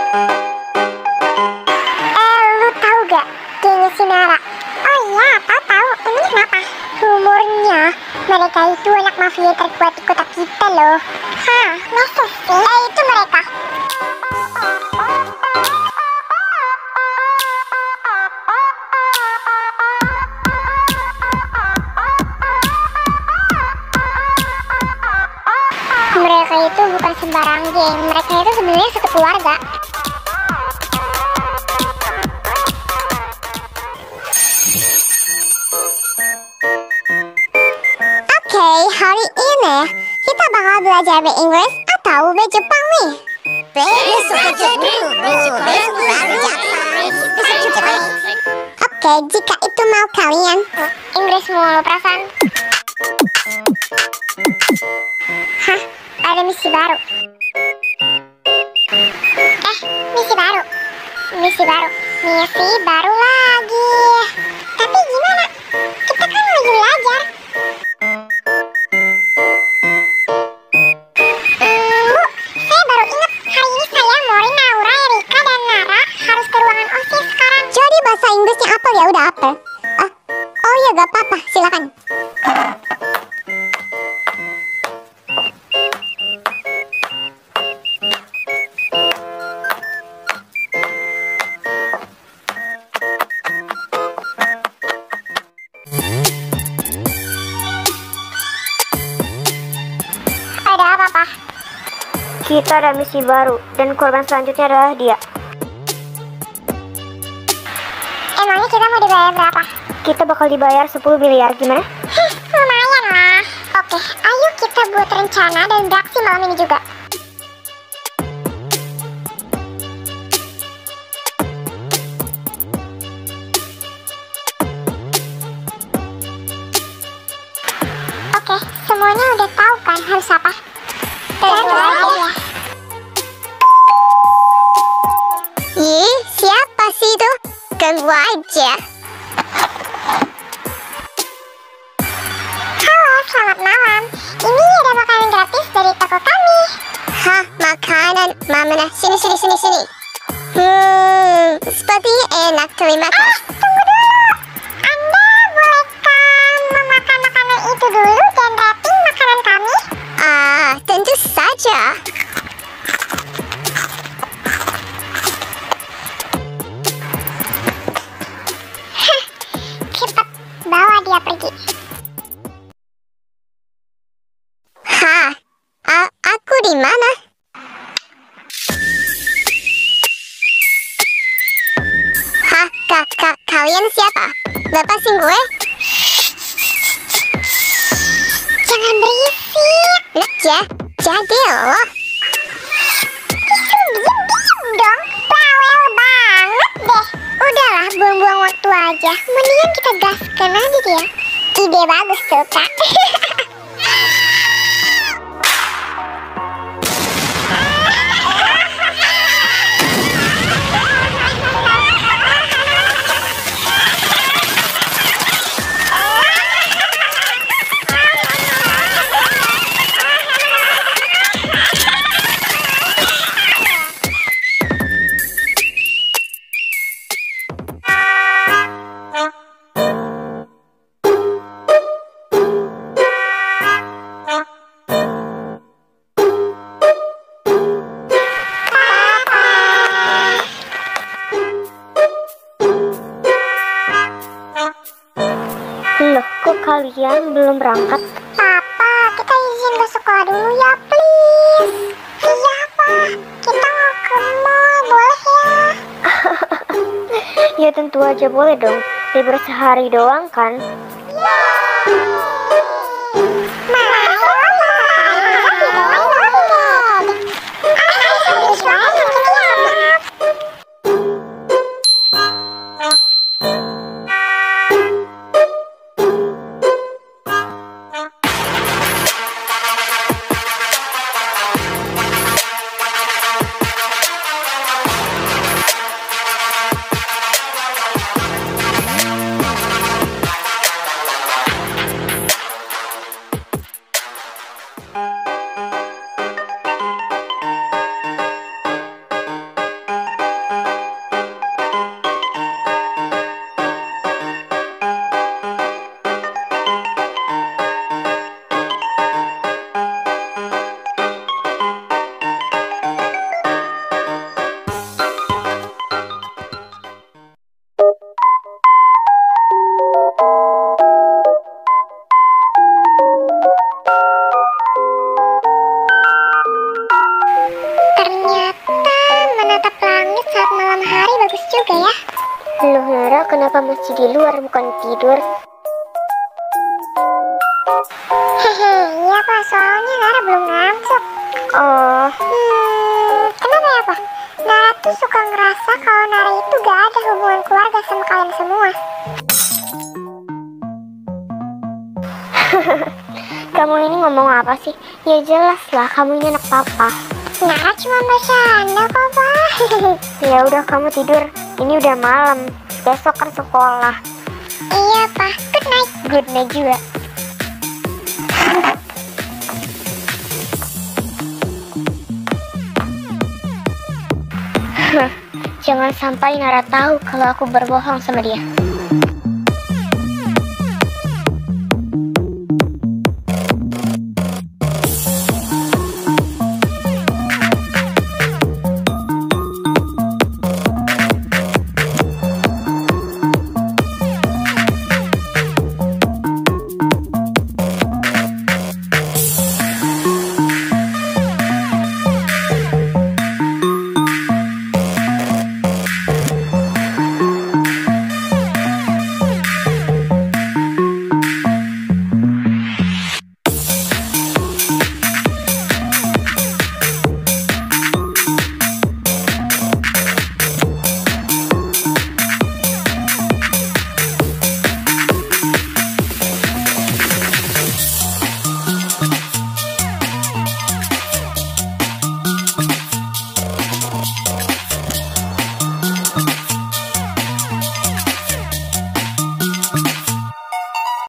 Lu tahu gak gengnya si Nara? Oh iya, tahu. Emangnya kenapa? Rumornya mereka itu anak mafia terkuat di kota kita loh. Hah, masa sih? Itu mereka. Mereka itu bukan sembarang geng, mereka itu sebenarnya satu keluarga. Oke, hari ini kita bakal belajar Inggris atau Jepang nih. Oke, jika itu mau kalian. Inggris mulu perasaan. Hah? Ada misi baru. Misi baru lagi. Tapi gimana? Kita kan lagi belajar. Bu, saya baru ingat hari ini saya, Mori, Naura, Erika, dan Nara harus ke ruangan OSIS sekarang. Jadi bahasa Inggrisnya apel ya udah apel. Oh iya gak apa-apa, silakan. Kita ada misi baru, dan korban selanjutnya adalah dia. Emangnya kita mau dibayar berapa? Kita bakal dibayar 10 miliar, gimana? Lumayan lah. Oke, ayo kita buat rencana dan beraksi malam ini juga. Oke, semuanya udah tahu kan harus apa? Tentu aja. Ih, siapa sih itu? Ganggu aja. Halo, selamat malam. Ini ada makanan gratis dari toko kami. Hah, makanan? Mana? Sini. Sepertinya enak, terima kasih. Tunggu dulu. Anda bolehkah memakan makanan itu dulu dan rating makanan kami? Tentu saja. Cepat bawa dia pergi. Aku di mana? Kalian siapa? Lepasin gue. Jangan berisik. Jadi lo. Diam dong. Bawel banget deh. Udahlah, buang-buang waktu aja. Mendingan kita gaskan aja dia. Ide bagus tuh, Kak. Loh, kok kalian belum berangkat? Papa, kita izin ke sekolah dulu ya, please. Iya, Pak. Kita mau ke mall, boleh ya? Ya tentu aja boleh dong. Libur sehari doang kan? masih di luar, bukan tidur. Hehe, iya Pak, soalnya Nara belum ngantuk. Oh, Kenapa ya Pak? Nara tuh suka ngerasa kalau Nara itu gak ada hubungan keluarga sama kalian semua. kamu ini ngomong apa sih? Ya jelas lah, kamu ini anak papa. Nara cuma bercanda kok Pak. Ya udah, kamu tidur. Ini udah malam. Besok kan sekolah. Iya Pak, good night. Good night juga. Jangan sampai Nara tahu kalau aku berbohong sama dia.